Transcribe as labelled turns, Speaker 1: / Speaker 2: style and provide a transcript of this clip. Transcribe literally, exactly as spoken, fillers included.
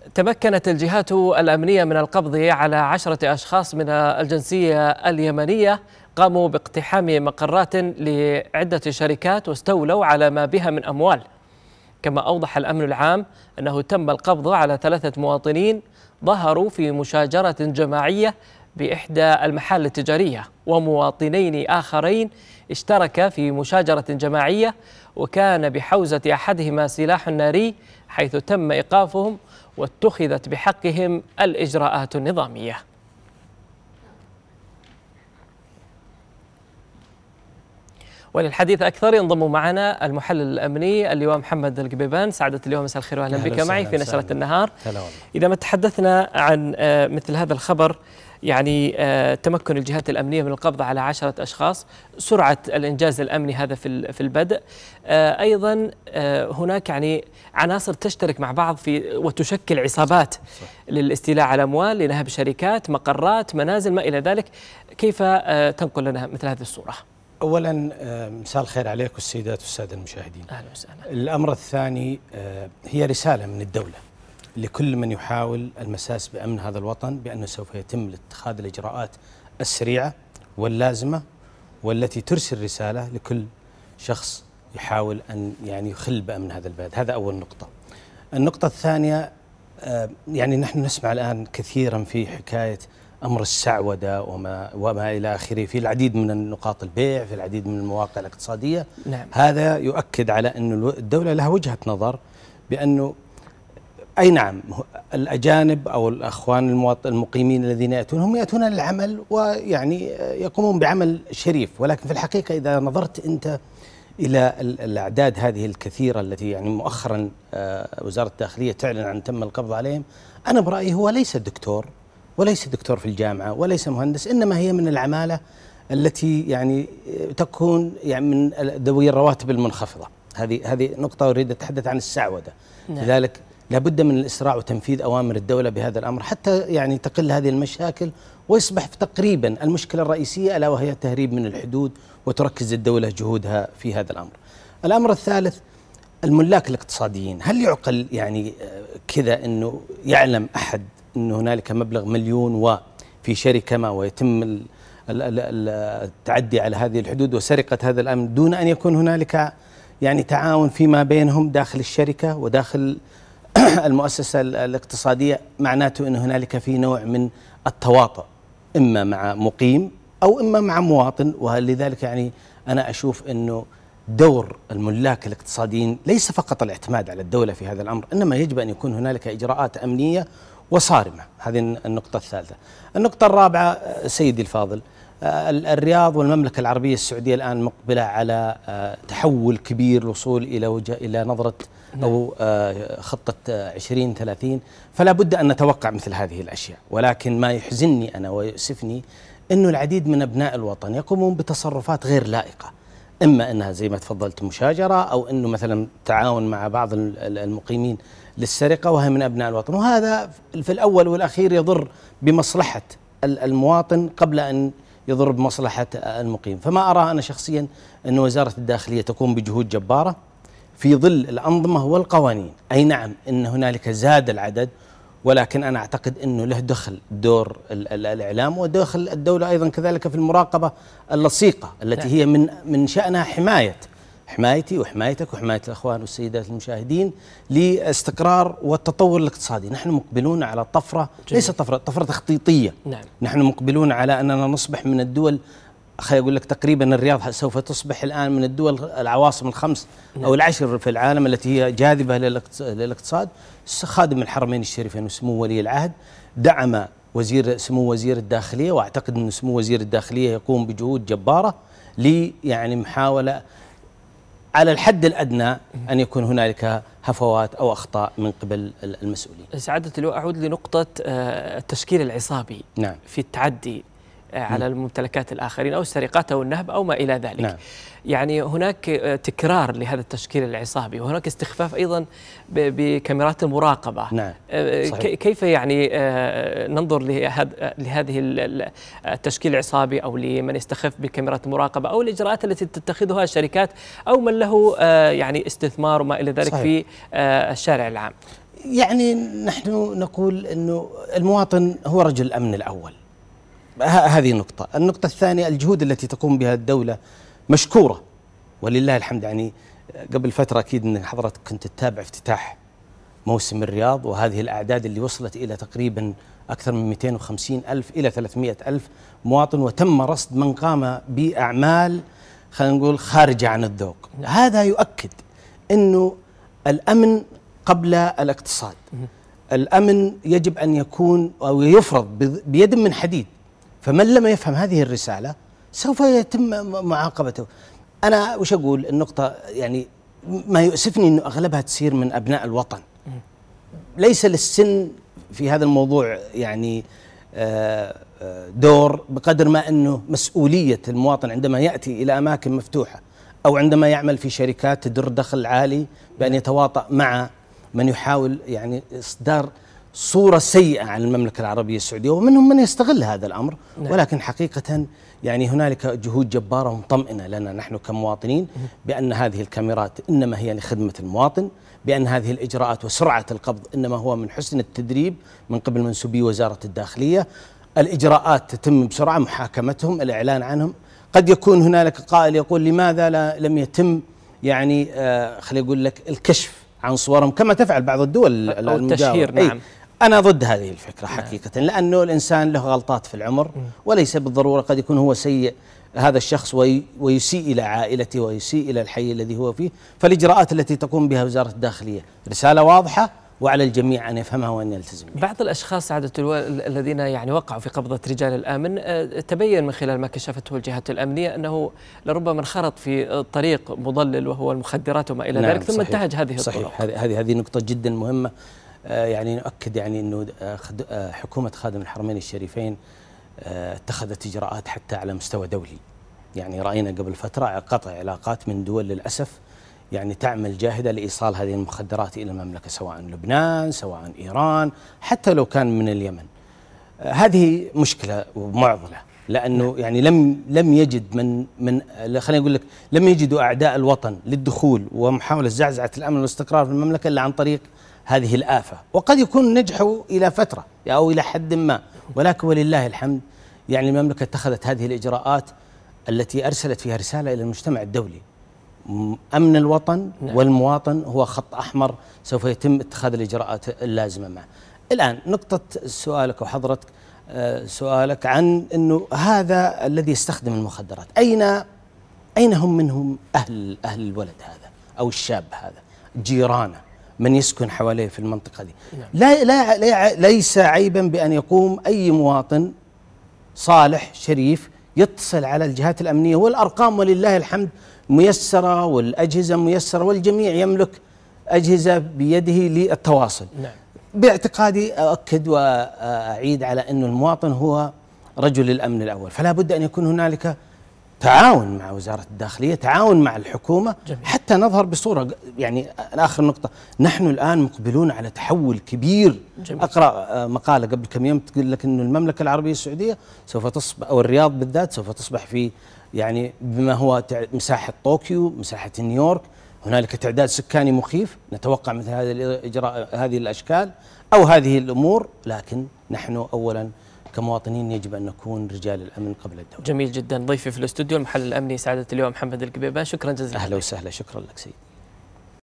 Speaker 1: تمكنت الجهات الأمنية من القبض على عشرة أشخاص من الجنسية اليمنية قاموا باقتحام مقرات لعدة شركات واستولوا على ما بها من أموال. كما أوضح الأمن العام أنه تم القبض على ثلاثة مواطنين ظهروا في مشاجرة جماعية بإحدى المحال التجارية، ومواطنين آخرين اشتركا في مشاجرة جماعية وكان بحوزة أحدهما سلاح ناري، حيث تم إيقافهم واتخذت بحقهم الإجراءات النظامية. وللحديث أكثر ينضم معنا المحلل الأمني اللواء محمد القبيبان. سعادة اللواء، مساء الخير وأهلا بك معي في نشرة النهار. إذا ما تحدثنا عن مثل هذا الخبر، يعني تمكن الجهات الأمنية من القبض على عشرة أشخاص، سرعة الإنجاز الأمني هذا في في البدء، أيضا هناك يعني عناصر تشترك مع بعض في وتشكل عصابات صح. للاستيلاء على أموال، لنهب شركات، مقرات، منازل، ما إلى ذلك. كيف تنقل لنا مثل هذه الصورة؟
Speaker 2: أولا مساء الخير عليك والسيدات والسادة المشاهدين.
Speaker 1: أهلا وسهلا.
Speaker 2: الأمر الثاني هي رسالة من الدولة لكل من يحاول المساس بأمن هذا الوطن بأنه سوف يتم اتخاذ الإجراءات السريعة واللازمة والتي ترسل رسالة لكل شخص يحاول أن يعني يخل بأمن هذا البلد. هذا أول نقطة. النقطة الثانية، يعني نحن نسمع الآن كثيرا في حكاية أمر السعودة وما, وما إلى آخره في العديد من نقاط البيع، في العديد من المواقع الاقتصادية.
Speaker 1: نعم.
Speaker 2: هذا يؤكد على أن الدولة لها وجهة نظر بأنه أي نعم الأجانب أو الأخوان المواطن المقيمين الذين يأتون هم يأتون للعمل ويعني يقومون بعمل شريف، ولكن في الحقيقة إذا نظرت أنت إلى الأعداد هذه الكثيرة التي يعني مؤخرا وزارة الداخلية تعلن عن تم القبض عليهم، أنا برأيي هو ليس دكتور وليس دكتور في الجامعة وليس مهندس، إنما هي من العمالة التي يعني تكون يعني من ذوي الرواتب المنخفضة. هذه هذه نقطة أريد أتحدث عن السعودة. نعم. لذلك لابد من الإسراع وتنفيذ أوامر الدولة بهذا الأمر حتى يعني تقل هذه المشاكل ويصبح تقريبا المشكلة الرئيسية ألا وهي التهريب من الحدود، وتركز الدولة جهودها في هذا الأمر. الأمر الثالث، الملاك الاقتصاديين. هل يعقل يعني كذا أنه يعلم أحد أن هنالك مبلغ مليون وفي شركة ما ويتم التعدي على هذه الحدود وسرقة هذا الأمن دون أن يكون هنالك يعني تعاون فيما بينهم داخل الشركة وداخل المؤسسة الاقتصادية؟ معناته أن هنالك في نوع من التواطؤ إما مع مقيم أو إما مع مواطن. ولذلك يعني أنا أشوف أنه دور الملاك الاقتصاديين ليس فقط الاعتماد على الدولة في هذا الأمر، إنما يجب أن يكون هنالك إجراءات أمنية وصارمة. هذه النقطة الثالثة. النقطة الرابعة سيدي الفاضل، الرياض والمملكة العربية السعودية الآن مقبلة على تحول كبير، الوصول إلى وجه إلى نظرة أو خطة عشرين ثلاثين، فلا بد أن نتوقع مثل هذه الأشياء. ولكن ما يحزنني أنا ويؤسفني أنه العديد من أبناء الوطن يقومون بتصرفات غير لائقة، إما أنها زي ما تفضلت مشاجرة أو أنه مثلا تعاون مع بعض المقيمين للسرقة وهي من أبناء الوطن، وهذا في الأول والأخير يضر بمصلحة المواطن قبل أن يضر بمصلحة المقيم. فما أرى أنا شخصيا أن وزارة الداخلية تقوم بجهود جبارة في ظل الأنظمة والقوانين. أي نعم إن هنالك زاد العدد، ولكن أنا أعتقد أنه له دخل دور الإعلام ودخل الدولة أيضا كذلك في المراقبة اللصيقة التي هي من من شأنها حماية حمايتي وحمايتك وحماية الأخوان والسيدات المشاهدين لاستقرار والتطور الاقتصادي. نحن مقبلون على طفرة، ليس طفرة طفرة تخطيطية. نعم. نحن مقبلون على أننا نصبح من الدول، خليني أقول لك تقريبا الرياض سوف تصبح الآن من الدول العواصم الخمس أو العشر في العالم التي هي جاذبة للاقتصاد. خادم الحرمين الشريفين وسمو ولي العهد دعم وزير سمو وزير الداخلية، وأعتقد أن سمو وزير الداخلية يقوم بجهود جبارة لي يعني محاولة على الحد الأدنى أن يكون هنالك هفوات أو أخطاء من قبل المسؤولين.
Speaker 1: سعادة اللواء، أعود لنقطة التشكيل العصابي. نعم. في التعدي على الممتلكات الآخرين أو السرقات أو النهب أو ما إلى ذلك. نعم. يعني هناك تكرار لهذا التشكيل العصابي، وهناك استخفاف أيضا بكاميرات المراقبة. نعم. صحيح. كيف يعني ننظر لهذه التشكيل العصابي أو لمن يستخف بكاميرات المراقبة أو الإجراءات التي تتخذها الشركات أو من له يعني استثمار وما إلى ذلك؟ صحيح. في الشارع العام؟
Speaker 2: يعني نحن نقول أنه المواطن هو رجل الأمن الأول، هذه نقطة. النقطة الثانية الجهود التي تقوم بها الدولة مشكورة ولله الحمد. يعني قبل فترة أكيد أن حضرتك كنت تتابع افتتاح موسم الرياض، وهذه الأعداد اللي وصلت إلى تقريبا أكثر من مئتين وخمسين ألف إلى ثلاثمئة ألف مواطن، وتم رصد من قام بأعمال خلينا نقول خارجة عن الذوق. هذا يؤكد أنه الأمن قبل الاقتصاد. الأمن يجب أن يكون أو يفرض بيد من حديد، فمن لم يفهم هذه الرسالة سوف يتم معاقبته. أنا وش أقول النقطة، يعني ما يؤسفني أنه أغلبها تصير من أبناء الوطن. ليس للسن في هذا الموضوع يعني دور بقدر ما أنه مسؤولية المواطن عندما يأتي إلى أماكن مفتوحة أو عندما يعمل في شركات تدر دخل عالي، بأن يتواطأ مع من يحاول يعني إصدار صورة سيئة عن المملكة العربية السعودية، ومنهم من يستغل هذا الأمر. ولكن حقيقة يعني هنالك جهود جبارة ومطمئنة لنا نحن كمواطنين بأن هذه الكاميرات إنما هي لخدمة المواطن، بأن هذه الإجراءات وسرعة القبض إنما هو من حسن التدريب من قبل منسوبي وزارة الداخلية. الإجراءات تتم بسرعة، محاكمتهم، الإعلان عنهم. قد يكون هنالك قائل يقول لماذا لا لم يتم يعني آه خلي أقول لك الكشف عن صورهم كما تفعل بعض الدول
Speaker 1: أو التشهير. نعم،
Speaker 2: أنا ضد هذه الفكرة حقيقة، لأنه الإنسان له غلطات في العمر، وليس بالضرورة قد يكون هو سيء هذا الشخص ويسيء إلى عائلته ويسيء إلى الحي الذي هو فيه. فالإجراءات التي تقوم بها وزارة الداخلية رسالة واضحة وعلى الجميع أن يفهمها وأن يلتزم بها.
Speaker 1: بعض الأشخاص سعادة اللواء الذين يعني وقعوا في قبضة رجال الأمن تبين من خلال ما كشفته الجهات الأمنية أنه لربما انخرط في طريق مضلل وهو المخدرات وما إلى ذلك. نعم، ثم انتهج هذه
Speaker 2: صحيح.
Speaker 1: الطرق.
Speaker 2: صحيح، هذه هذه نقطة جدا مهمة. يعني نؤكد يعني أنه حكومة خادم الحرمين الشريفين اتخذت إجراءات حتى على مستوى دولي. يعني رأينا قبل فترة قطع علاقات من دول للأسف يعني تعمل جاهدة لإيصال هذه المخدرات إلى المملكة، سواء لبنان سواء إيران حتى لو كان من اليمن. هذه مشكلة ومعضلة، لأنه يعني لم لم يجد من من خليني أقول لك لم يجدوا أعداء الوطن للدخول ومحاولة زعزعة الأمن والاستقرار في المملكة إلا عن طريق هذه الآفة. وقد يكون نجحوا إلى فترة أو إلى حد ما، ولكن ولله الحمد يعني المملكة اتخذت هذه الإجراءات التي أرسلت فيها رسالة إلى المجتمع الدولي. أمن الوطن والمواطن هو خط أحمر سوف يتم اتخاذ الإجراءات اللازمة معه. الآن نقطة سؤالك وحضرتك سؤالك عن أنه هذا الذي يستخدم المخدرات أين أين هم منهم أهل أهل الولد هذا أو الشاب هذا، جيرانه، من يسكن حواليه في المنطقة دي. لا لا لا ليس عيبا بأن يقوم أي مواطن صالح شريف يتصل على الجهات الأمنية، والأرقام ولله الحمد ميسرة والأجهزة ميسرة والجميع يملك أجهزة بيده للتواصل.
Speaker 1: نعم.
Speaker 2: باعتقادي أؤكد وأعيد على أن المواطن هو رجل الأمن الأول، فلا بد أن يكون هنالك تعاون مع وزارة الداخلية، تعاون مع الحكومة. جميل. حتى نظهر بصورة يعني آخر نقطة، نحن الآن مقبلون على تحول كبير. جميل. أقرأ مقالة قبل كم يوم تقول لك أن المملكة العربية السعودية سوف تصبح أو الرياض بالذات سوف تصبح في يعني بما هو مساحة طوكيو، مساحة نيويورك. هنالك تعداد سكاني مخيف، نتوقع مثل هذه الإجراء هذه الأشكال أو هذه الأمور، لكن نحن أولا كمواطنين يجب أن نكون رجال الأمن قبل الدولة.
Speaker 1: جميل جدا. ضيفي في الاستوديو المحلل الأمني سعادة اللواء محمد القبيبان، شكرا جزيلا.
Speaker 2: أهلا وسهلا، شكرا لك سيد.